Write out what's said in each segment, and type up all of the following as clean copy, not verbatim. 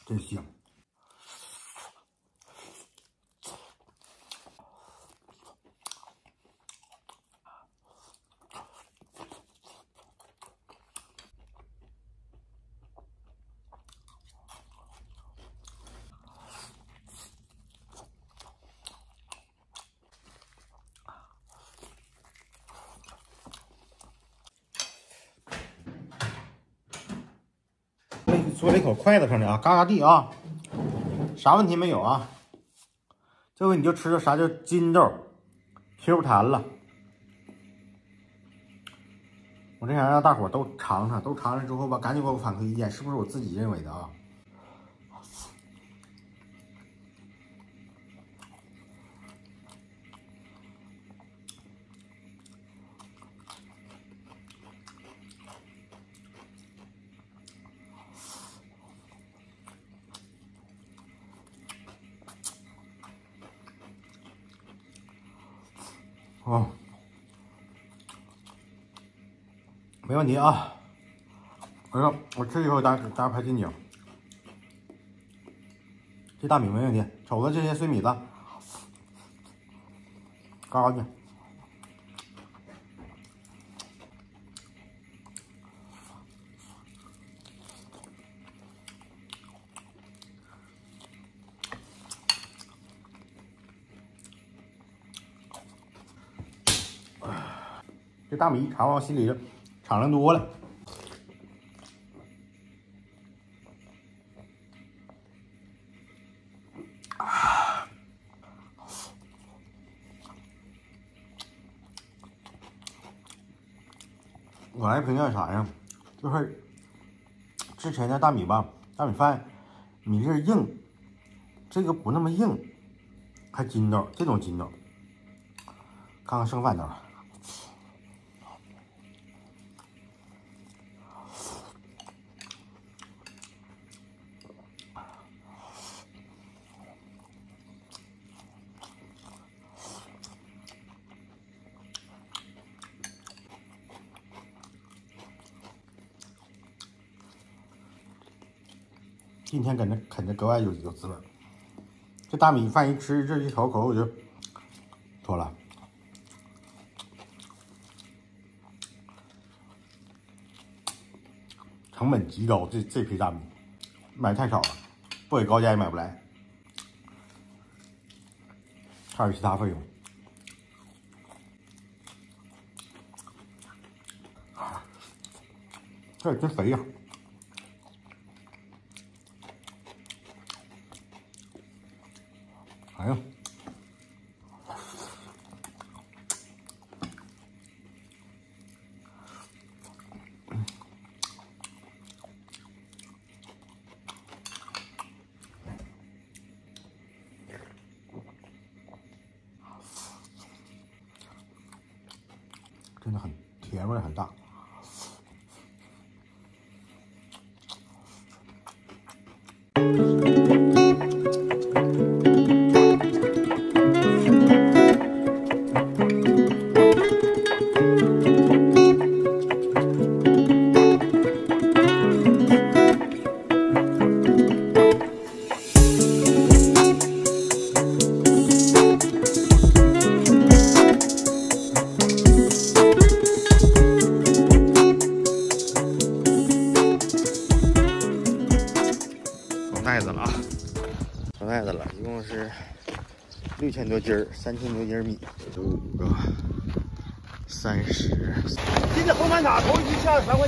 真香。嘬了一口筷子上的啊，嘎嘎地啊，啥问题没有啊？这回你就吃着啥叫筋豆 ，Q 弹了。我这想让大伙都尝尝，都尝了之后吧，赶紧给我反馈意见，是不是我自己认为的啊？哦，没问题啊！我说我吃以后大家拍近景，这大米没问题，瞅着这些碎米子，嘎净。这大米一尝，往心里敞亮多了。我来评价啥呀？就是之前的大米吧，大米饭米粒硬，这个不那么硬，还筋道，这种筋道。看看剩饭道。今天啃着格外有滋味。这大米饭一吃，这一口我就脱了。成本极高，这批大米买太少了，不给高价也买不来，还有其他费用。这真肥呀！哎呀，真的很甜味很大。袋子了啊，装袋子了，一共是6000多斤儿，3000多斤米，5个30。 今天红盘塔头一批下3块1，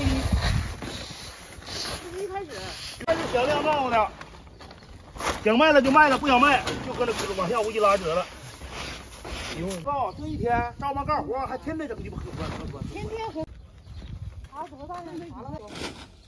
一开始想亮帽的，想卖了就卖了，不想卖就搁那往下无一拉折了。告这一天照忙干活，还天天整鸡巴喝， 天天喝。查多大呢？查了不？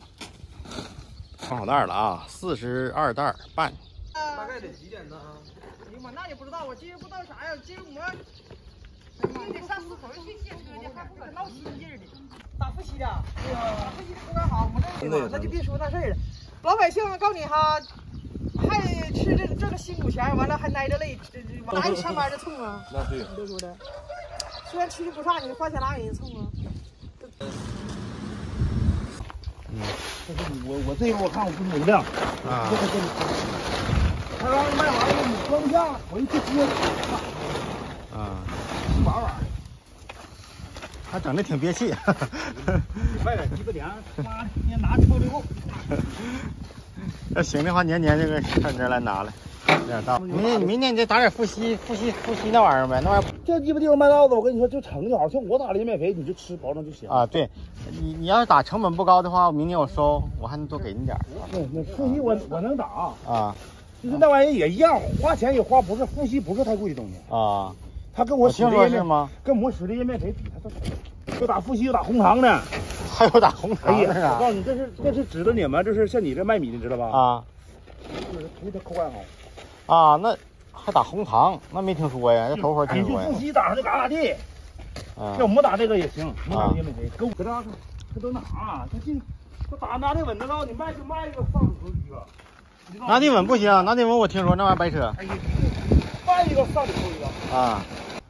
装好袋了啊，42袋半。 大概得几点呢？ 哎呀妈，那也不知道，我今儿不知道啥呀，今儿我今得上4口去卸车去，还不搁闹心劲儿的。打夫妻的，对呀，打夫妻的口感好，我这那就别说那事儿了。老百姓告诉你哈，还吃这个辛苦钱，完了还挨着累，哪有上班的冲啊？ 那对， 你说的。虽然吃的不差，你花钱哪给人冲啊？ 嗯。 这是我这个我看我不是有量啊。 他刚卖完了，你装不下，我一去接。 啊， 一玩玩。 还整的挺憋气。 卖点鸡巴粮，妈的，你拿抽溜。 要行的话，年年就上这来拿来。明年你再打点富硒那玩意儿呗，那玩意儿。 这鸡巴地方卖稻子，我跟你说就成就好，像我打的免费，你就吃，保证就行。 啊，对，你要是打成本不高的话，明年我收，我还能多给你点。 那富硒我能打啊， 就是那玩意儿也一样，花钱也花不是富硒不是太贵的东西啊。 他跟我使的叶面跟我使的叶面肥比他都。又打富硒又打红糖的， 还有打红糖的我告诉你，这是指的你们，这是像你这卖米的，知道吧？ 啊， 就是图它口感好。 啊，那还打红糖，那没听说呀，这头回听说呀。 你就富硒打上就嘎地，像我们打这个也行，我打叶面肥，搁这他都拿，他打拿的稳的了，你卖就卖一个上里头一个。 拿地稳不行，拿地稳我听说那玩意儿白扯。 卖一个上里头一个。 啊。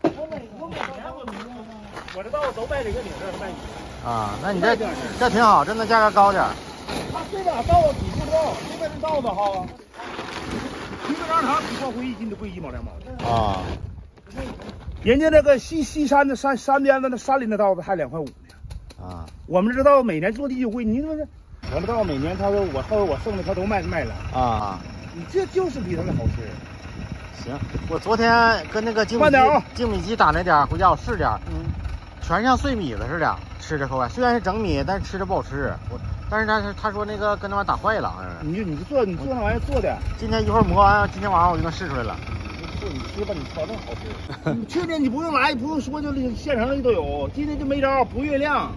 我这稻子都卖这个顶这卖米啊，那你这挺好，真的价格高点。 他这俩稻子比不高，这边的稻子哈，一个瓤糖比矿灰一斤都贵1毛2毛的啊。 人家那个西山的山边的那山林的稻子还2块5呢。 啊， 我们这稻每年做地就贵，你说这我这稻每年他说我剩的他都卖了啊， 你这就是比他们好吃。 行，我昨天跟那个净米机打那点回家我试点，全像碎米子似的，吃着口感虽然是整米，但是吃着不好吃。但是他说那个跟那玩意打坏了，好像是。你做那玩意做的， 今天一会儿磨完，今天晚上我就能试出来了。 你吃吧，你保证好吃。你确定你不用来，不用说，就现成的都有。今天就没招，不月亮。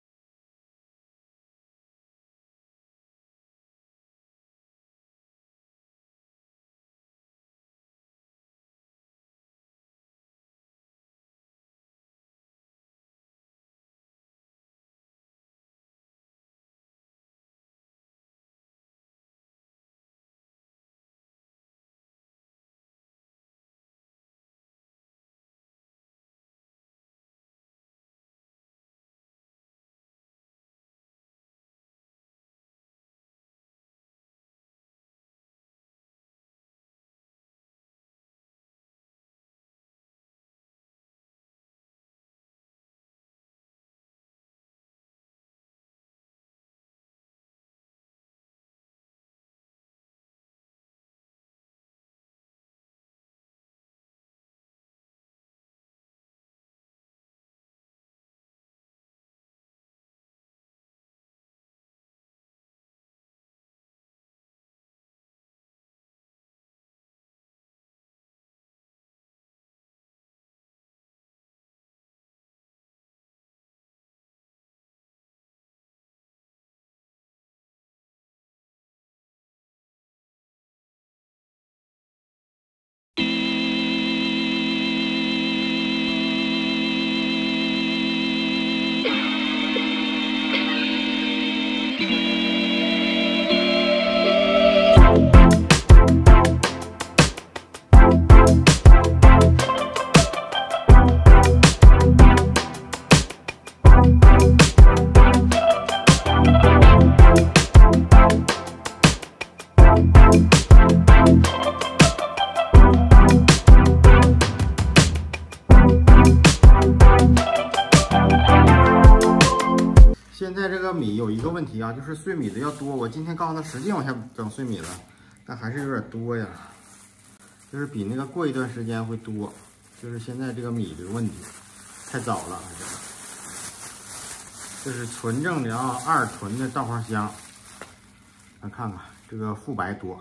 现在这个米有一个问题啊，就是碎米的要多。我今天告诉他使劲往下整碎米了，但还是有点多呀，就是比那个过一段时间会多。就是现在这个米这个问题，太早了，还是。这是纯正的啊，2囤的稻花香。咱看看这个富白多，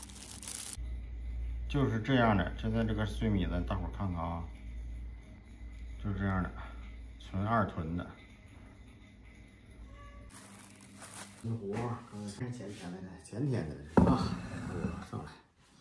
就是这样的。现在这个碎米子，大伙看看啊，就是这样的，纯2囤的。这活前天的啊，上来。